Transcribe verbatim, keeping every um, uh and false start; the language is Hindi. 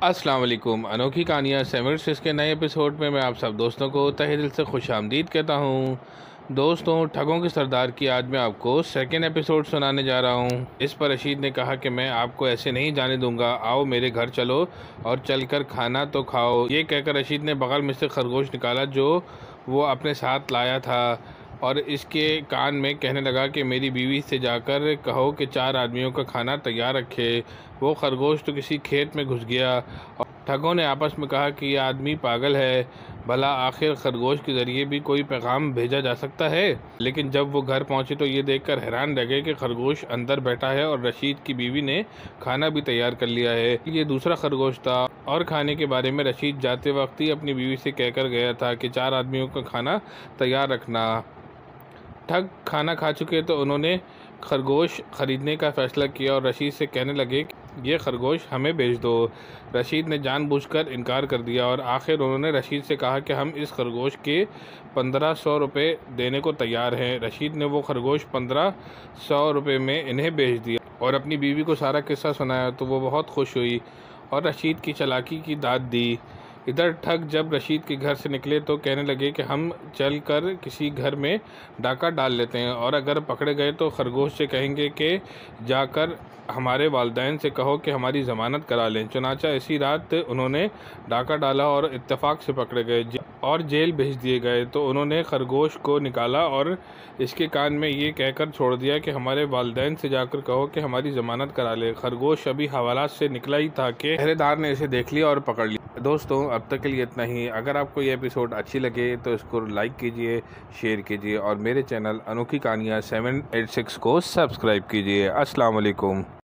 अस्सलाम वालेकुम। अनोखी कहानियाँ सेवन सिक्स के नए एपिसोड में मैं आप सब दोस्तों को तहे दिल से खुश आमदीद कहता हूँ। दोस्तों, ठगों के सरदार की आज मैं आपको सेकेंड एपिसोड सुनाने जा रहा हूँ। इस पर रशीद ने कहा कि मैं आपको ऐसे नहीं जाने दूंगा, आओ मेरे घर चलो और चलकर खाना तो खाओ। ये कहकर रशीद ने बगल में से खरगोश निकाला जो वो अपने साथ लाया था और इसके कान में कहने लगा कि मेरी बीवी से जाकर कहो कि चार आदमियों का खाना तैयार रखे। वो खरगोश तो किसी खेत में घुस गया और ठगों ने आपस में कहा कि यह आदमी पागल है, भला आखिर खरगोश के ज़रिए भी कोई पैगाम भेजा जा सकता है। लेकिन जब वो घर पहुंचे तो ये देखकर हैरान रह गए कि खरगोश अंदर बैठा है और रशीद की बीवी ने खाना भी तैयार कर लिया है। ये दूसरा खरगोश था और खाने के बारे में रशीद जाते वक्त ही अपनी बीवी से कहकर गया था कि चार आदमियों का खाना तैयार रखना। ठग खाना खा चुके तो उन्होंने खरगोश ख़रीदने का फ़ैसला किया और रशीद से कहने लगे कि ये खरगोश हमें बेच दो। रशीद ने जानबूझकर इनकार कर दिया और आखिर उन्होंने रशीद से कहा कि हम इस खरगोश के पंद्रह सौ रुपये देने को तैयार हैं। रशीद ने वो खरगोश पंद्रह सौ रुपये में इन्हें बेच दिया और अपनी बीवी को सारा किस्सा सुनाया तो वो बहुत खुश हुई और रशीद की चालाकी की दाद दी। इधर ठग जब रशीद के घर से निकले तो कहने लगे कि हम चल कर किसी घर में डाका डाल लेते हैं और अगर पकड़े गए तो खरगोश से कहेंगे कि जाकर हमारे वालिदैन से कहो कि हमारी ज़मानत करा लें। चुनाचा इसी रात उन्होंने डाका डाला और इत्तेफाक से पकड़े गए और जेल भेज दिए गए। तो उन्होंने खरगोश को निकाला और इसके कान में ये कहकर छोड़ दिया कि हमारे वालिदैन से जाकर कहो कि हमारी ज़मानत करा ले। खरगोश अभी हवालात से निकला ही था कि पहरेदार ने इसे देख लिया और पकड़ लिया। दोस्तों, अब तक के लिए इतना ही। अगर आपको ये एपिसोड अच्छी लगे तो इसको लाइक कीजिए, शेयर कीजिए और मेरे channel Anokhi Kahaniyan seven eight six को सब्सक्राइब कीजिए। अस्सलाम वालेकुम।